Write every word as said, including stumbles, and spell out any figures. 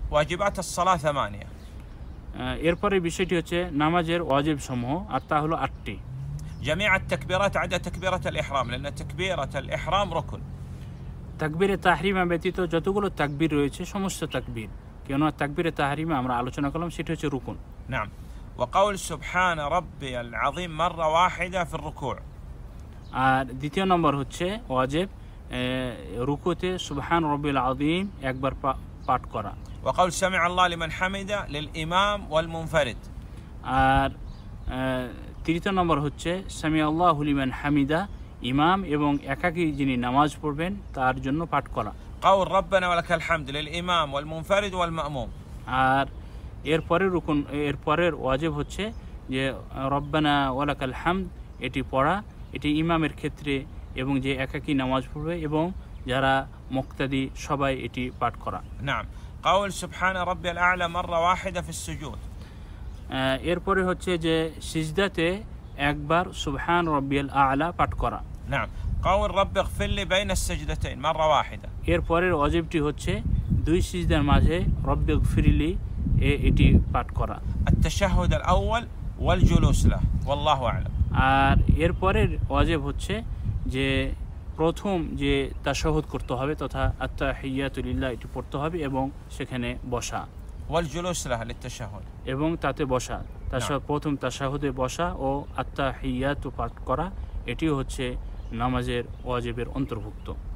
واجبات الصلاة ثمانية. এরপরে বিষয়টি হচ্ছে নামাজের ওয়াজিব সমূহ, আর তা হলো আটটি। جميع التكبيرات عدا تكبيرة الإحرام لأن تكبيرة الإحرام ركن. তাকবীরে তাহরিমা ব্যতীত যতগুলো তাকবীর রয়েছে সমস্ত তাকবীর, কেন তাকবীরে তাহরিমা আমরা আলোচনা করলাম সেটা হচ্ছে রুকুন। نعم. وقول سبحان ربي العظيم مرة واحدة في الركوع. আর দ্বিতীয় নম্বর হচ্ছে ওয়াজিব রুকুতে সুবহান রব্বিল আযীম একবার পাঠ করা। وقول سمع الله لمن حمده للإمام والمنفرد. আর তৃতীয় নম্বর হচ্ছে সামি আল্লাহু লিমান হামিদা, ইমাম এবং একাকী যিনি নামাজ পড়বেন তার জন্য পাঠ করা। قول ربنا ولك الحمد للإمام والمنفرد والمأموم. আর এর পরের রুকুন এর পরের ওয়াজিব হচ্ছে যে রব্বানা ওয়ালাকাল হামদ, এটি পড়া, এটি ইমামের ক্ষেত্রে এবং যে একাকী নামাজ পড়বে এবং যারা মুক্তাদি সবাই এটি পাঠ করা। نعم. قول سبحان ربي الأعلى مرة واحدة في السجود. এরপরে হচ্ছে যে সিজদাতে একবার সুবহান রব্বিয়াল আ'লা পাঠ করা। نعم. قول رب اغفر لي بين السجدتين مرة واحدة. এরপরের ওয়াজিবটি হচ্ছে দুই সিজদার মাঝে রব্বি গফিরলি এটি পাঠ করা। التشهد الأول والجلوس له والله أعلم. আর এরপরের ওয়াজিব হচ্ছে যে প্রথম যে তাশাহুদ করতে হবে তথা আত্তাহিয়াতু লিল্লাহ এটি পড়তে হবে এবং সেখানে বসা। والجلوس له للتشهد. এবং তাতে বসা, তাশাহুদ প্রথম তাশাহুদে বসা ও আত্তাহিয়াতু পাঠ করা, এটিও হচ্ছে নামাজের ওয়াজিবের অন্তর্ভুক্ত।